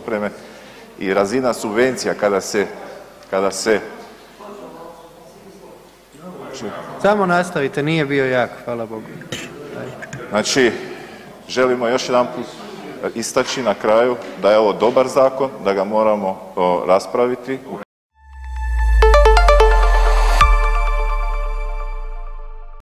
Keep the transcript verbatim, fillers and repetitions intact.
opreme i razina subvencija kada se, kada se… Samo nastavite, nije bio jak, hvala Bogu. Znači, želimo još jedanput istaći na kraju da je ovo dobar zakon, da ga moramo raspraviti.